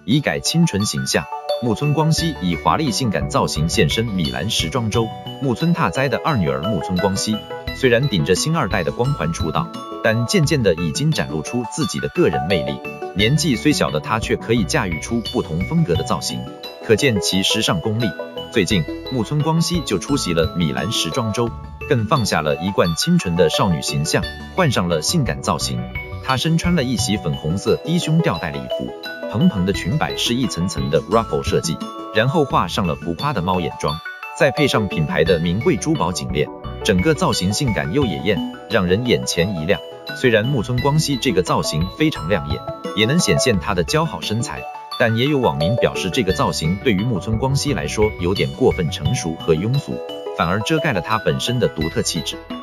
以改清纯形象。木村光希以华丽性感造型现身米兰时装周。木村拓哉的二女儿木村光希，虽然顶着星二代的光环出道，但渐渐的已经展露出自己的个人魅力。年纪虽小的她却可以驾驭出不同风格的造型，可见其时尚功力。最近，木村光希就出席了米兰时装周，更放下了一贯清纯的少女形象，换上了性感造型。她身穿了一袭粉红色低胸吊带礼服，蓬蓬的裙摆是一层层的 ruffle 设计，然后画上了浮夸的猫眼妆，再配上品牌的名贵珠宝颈链，整个造型性感又野艳，让人眼前一亮。虽然木村光希这个造型非常亮眼，也能显现她的姣好身材，但也有网民表示这个造型对于木村光希来说有点过分成熟和庸俗，反而遮盖了她本身的独特气质。